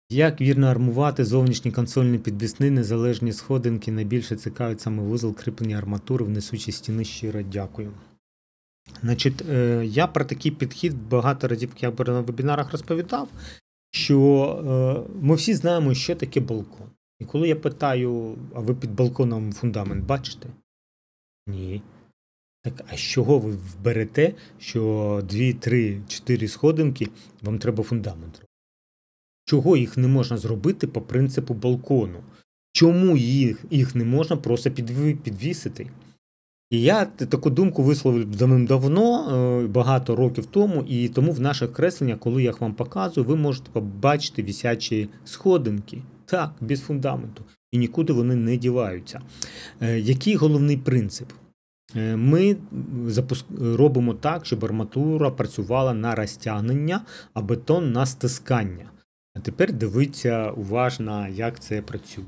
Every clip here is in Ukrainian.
Як вірно армувати зовнішні консольні підвісні, незалежні сходинки? Найбільше цікавить саме вузол кріплення арматури в несучій стіни. Щиро дякую. Значить, я про такий підхід багато разів я на вебінарах розповідав, що ми всі знаємо, що таке балкон. І коли я питаю, а ви під балконом фундамент бачите? Ні. Так, а з чого ви берете, що 2, 3, 4 сходинки вам треба фундамент робити? Чого їх не можна зробити по принципу балкону? Чому їх не можна просто підвісити? І я таку думку висловив давним-давно, багато років тому, і тому в наших кресленнях, коли я їх вам показую, ви можете побачити висячі сходинки. Так, без фундаменту. І нікуди вони не діваються. Який головний принцип? Ми робимо так, щоб арматура працювала на розтягнення, а бетон на стискання. А тепер дивіться уважно, як це працює.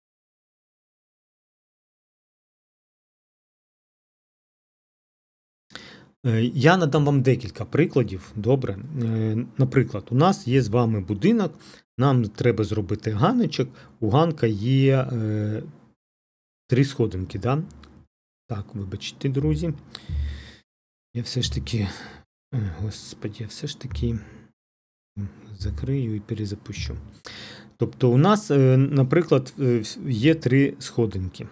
Я надам вам декілька прикладів. Добре. Наприклад, у нас є з вами будинок, нам треба зробити ганочок, у ганка є 3 сходинки. Да? Так, вибачте, друзі. Я все ж таки, закрию і перезапущу. Тобто у нас, наприклад, є 3 сходинки.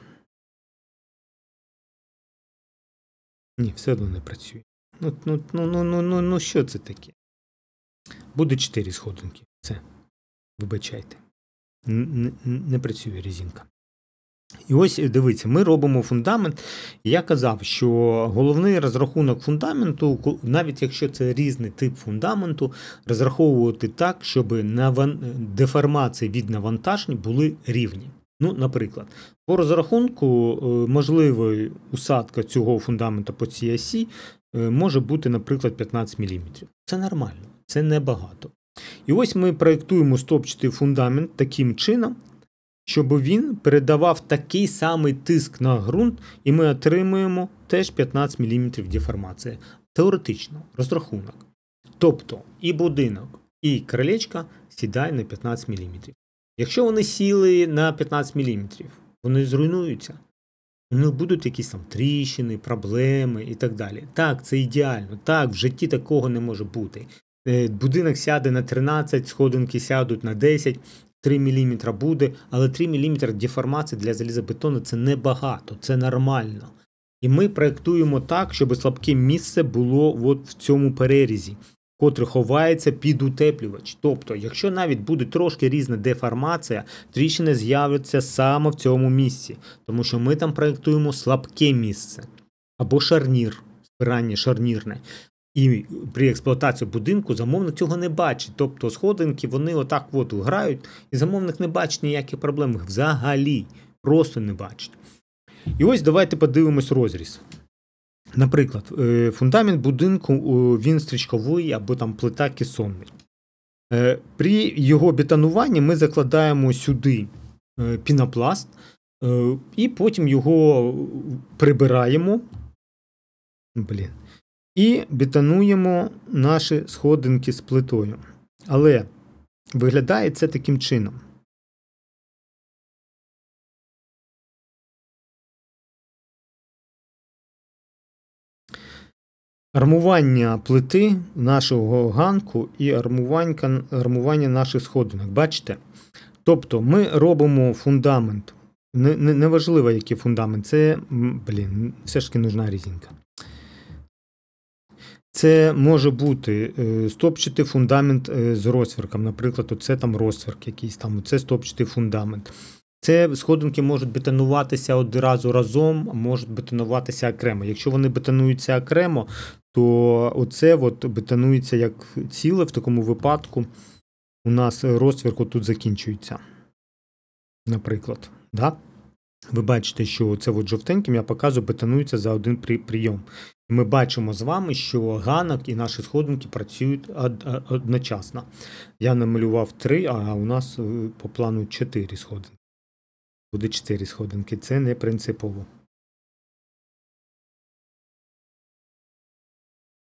Ні, все одно не працює. Ну, що це таке? Буде 4 сходинки. Все. Вибачайте. Не працює резинка. І ось, дивіться, ми робимо фундамент. І я казав, що головний розрахунок фундаменту, навіть якщо це різний тип фундаменту, розраховувати так, щоб деформації від навантажень були рівні. Ну, наприклад, по розрахунку можливої усадка цього фундаменту по цій осі може бути, наприклад, 15 мм. Це нормально, це небагато. І ось ми проєктуємо стопчатий фундамент таким чином, щоб він передавав такий самий тиск на ґрунт, і ми отримуємо теж 15 мм деформації. Теоретично, розрахунок. Тобто і будинок, і крилечко сідає на 15 мм. Якщо вони сіли на 15 мм, вони зруйнуються. У них будуть якісь там тріщини, проблеми і так далі. Так, це ідеально. Так, в житті такого не може бути. Будинок сяде на 13, сходинки сядуть на 10, 3 мм буде, але 3 мм деформації для залізобетону – це небагато, це нормально. І ми проєктуємо так, щоб слабке місце було от в цьому перерізі, котрий ховається під утеплювач. Тобто, якщо навіть буде трошки різна деформація, тріщини з'являться саме в цьому місці, тому що ми там проєктуємо слабке місце або шарнір, спирання шарнірне. І при експлуатації будинку замовник цього не бачить. Тобто сходинки, вони отак от грають, і замовник не бачить ніяких проблем взагалі. Просто не бачить. І ось давайте подивимось розріз. Наприклад, фундамент будинку, він стрічковий або там плита кесонний. При його бетонуванні ми закладаємо сюди пінопласт і потім його прибираємо. І бетонуємо наші сходинки з плитою. Але виглядає це таким чином. Армування плити нашого ганку і армування наших сходинок. Бачите? Тобто ми робимо фундамент. Неважливо, який фундамент. Це, все ж таки нужна резинка. Це може бути стопчатий фундамент з розсвірком. Наприклад, оце там розсвірк якийсь, там, оце стопчатий фундамент. Це сходинки можуть бетонуватися одразу разом, а можуть бетонуватися окремо. Якщо вони бетонуються окремо, то оце от бетонується як ціле. В такому випадку у нас розсвірк тут закінчується. Наприклад. Да? Ви бачите, що це от жовтеньким я показую, бетонується за один прийом. Ми бачимо з вами, що ганок і наші сходинки працюють одночасно. Я намалював 3, а у нас по плану 4 сходинки. Буде 4 сходинки. Це не принципово.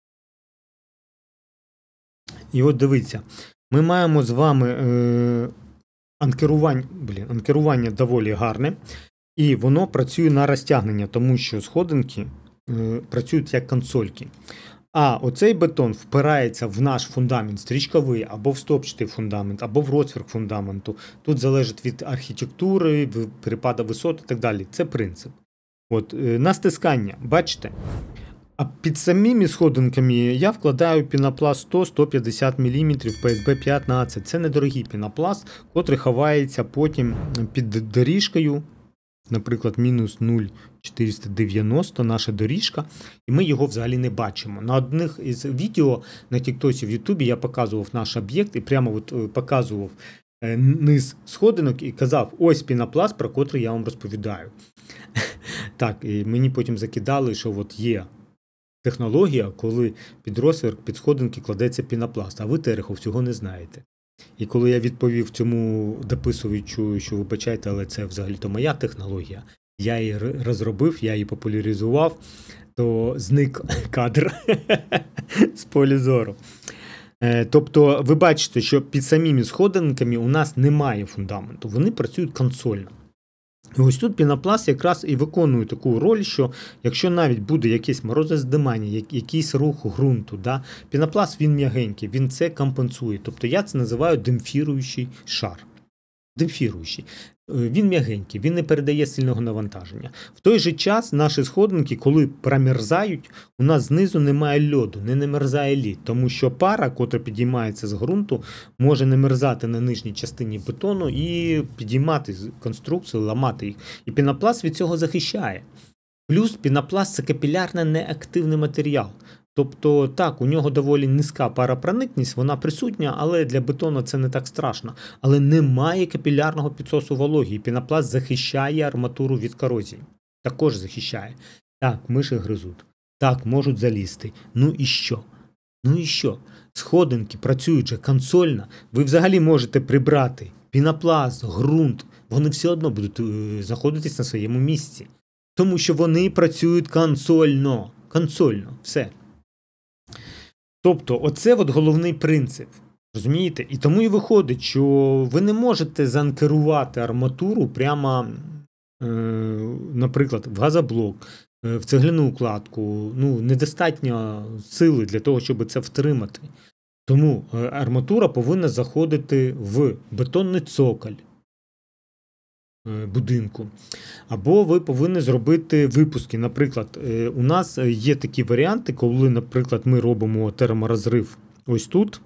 І от дивіться, ми маємо з вами анкерування доволі гарне, і воно працює на розтягнення, тому що сходинки працюють як консольки. А оцей бетон впирається в наш фундамент стрічковий, або в стопчатий фундамент, або в розверх фундаменту. Тут залежить від архітектури, перепаду висот і так далі. Це принцип. От, на стискання, бачите? А під самими сходинками я вкладаю пінопласт 100-150 мм PSB 15. Це недорогий пінопласт, котрий ховається потім під доріжкою. Наприклад, мінус 0,490 наша доріжка, і ми його взагалі не бачимо. На одних із відео на TikTok в Ютубі я показував наш об'єкт і прямо показував низ сходинок і казав, ось пінопласт, про котрий я вам розповідаю. Так, і мені потім закидали, що от є технологія, коли під розверх, під сходинки кладеться пінопласт, а ви, Терехов, цього не знаєте. І коли я відповів цьому дописувачу, що вибачайте, але це взагалі-то моя технологія, я її розробив, я її популяризував, то зник кадр з поля зору. Тобто ви бачите, що під самими сходинками у нас немає фундаменту, вони працюють консольно. І ось тут пінопласт якраз і виконує таку роль, що якщо навіть буде якесь морозоздимання, якийсь рух ґрунту, да, пінопласт він м'ягенький, він це компенсує. Тобто я це називаю демпфіруючий шар. Демпфіруючий. Він м'ягенький, він не передає сильного навантаження. В той же час наші сходинки, коли промерзають, у нас знизу немає льоду, не намерзає лід, тому що пара, котра підіймається з ґрунту, може намерзати на нижній частині бетону і підіймати конструкцію, ламати їх. І пінопласт від цього захищає. Плюс пінопласт – це капілярно неактивний матеріал. Тобто, так, у нього доволі низька паропроникність, вона присутня, але для бетону це не так страшно. Але немає капілярного підсосу вологі, і пінопласт захищає арматуру від корозії. Також захищає. Так, миші гризуть. Так, можуть залізти. Ну і що? Ну і що? Сходинки працюють же консольно. Ви взагалі можете прибрати пінопласт, ґрунт. Вони все одно будуть знаходитись на своєму місці. Тому що вони працюють консольно. Консольно. Все. Тобто, оце от головний принцип. Розумієте? І тому і виходить, що ви не можете заанкерувати арматуру прямо, наприклад, в газоблок, в цегляну укладку. Ну, недостатньо сили для того, щоб це втримати. Тому арматура повинна заходити в бетонний цоколь будинку. Або ви повинні зробити випуски. Наприклад, у нас є такі варіанти, коли, наприклад, ми робимо терморозрив ось тут,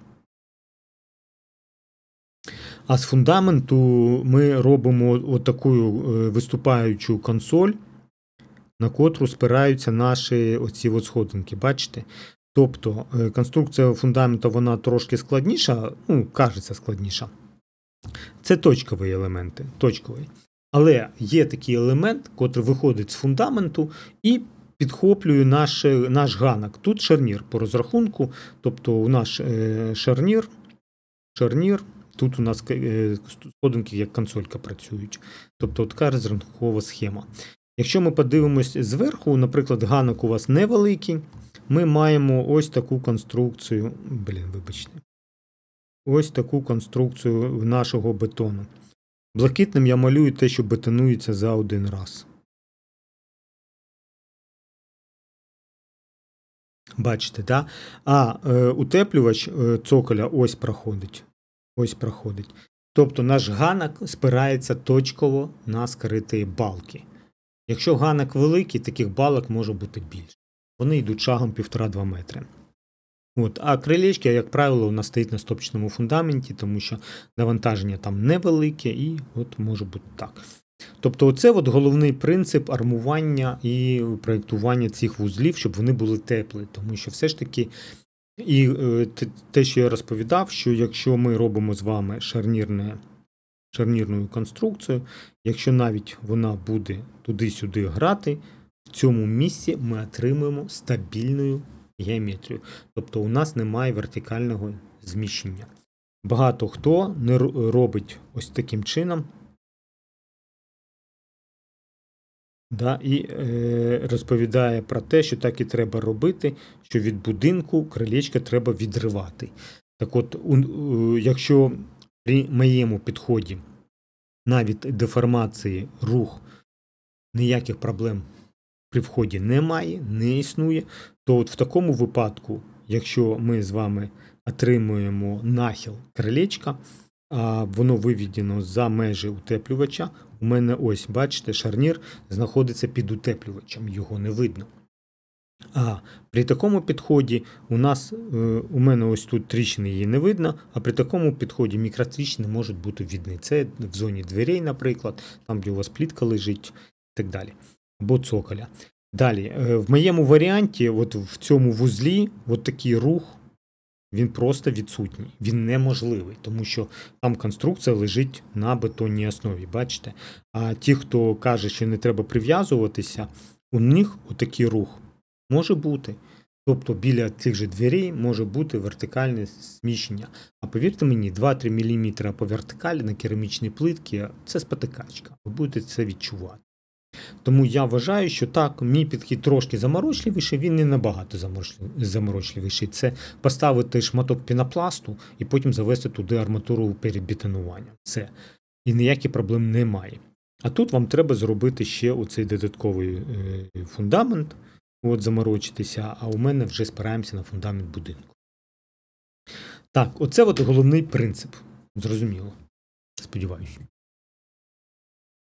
а з фундаменту ми робимо отаку виступаючу консоль, на котру спираються наші оці от сходинки. Бачите? Тобто, конструкція фундаменту, вона трошки складніша, ну, кажеться складніша. Це точкові елементи. Точковий. Але є такий елемент, котрий виходить з фундаменту і підхоплює наш ганок. Тут шарнір по розрахунку, тобто у нас шарнір, тут у нас сходинки як консолька працюють. Тобто така розрахункова схема. Якщо ми подивимось зверху, наприклад, ганок у вас невеликий, ми маємо ось таку конструкцію, вибачте. Ось таку конструкцію нашого бетону. Блакитним я малюю те, що бетонується за один раз. Бачите, да? А утеплювач цоколя ось проходить. Ось проходить. Тобто наш ганок спирається точково на скриті балки. Якщо ганок великий, таких балок може бути більше. Вони йдуть шагом 1,5-2 метри. От, а крилечки, як правило, у нас стоїть на стопчатому фундаменті, тому що навантаження там невелике і от може бути так. Тобто оце от головний принцип армування і проєктування цих вузлів, щоб вони були теплі. Тому що все ж таки, і те, що я розповідав, що якщо ми робимо з вами шарнірну конструкцію, якщо навіть вона буде туди-сюди грати, в цьому місці ми отримуємо стабільну геометрію. Тобто у нас немає вертикального зміщення. Багато хто не робить ось таким чином. Да, і розповідає про те, що так і треба робити, що від будинку крилечка треба відривати. Так от, якщо при моєму підході навіть деформації, рух, ніяких проблем при вході немає, не існує, то от в такому випадку, якщо ми з вами отримуємо нахил крилечка, а воно виведено за межі утеплювача, у мене ось, бачите, шарнір знаходиться під утеплювачем, його не видно. А при такому підході у мене ось тут тріщини її не видно, а при такому підході мікротріщини можуть бути видні. Це в зоні дверей, наприклад, там, де у вас плітка лежить і так далі. Або цоколя. Далі, в моєму варіанті, от в цьому вузлі, от такий рух, він просто відсутній. Він неможливий, тому що там конструкція лежить на бетонній основі, бачите? А ті, хто каже, що не треба прив'язуватися, у них отакий рух може бути. Тобто біля цих же дверей може бути вертикальне зміщення. А повірте мені, 2-3 мм по вертикалі на керамічній плитці – це спотикачка. Ви будете це відчувати. Тому я вважаю, що так, мій підхід трошки заморочливіший, він не набагато заморочливіший. Це поставити шматок пінопласту і потім завести туди арматуру перед бетонуванням. Все. І ніяких проблем немає. А тут вам треба зробити ще оцей додатковий фундамент, от заморочитися, а у мене вже спираємося на фундамент будинку. Так, оце от головний принцип. Зрозуміло. Сподіваюся.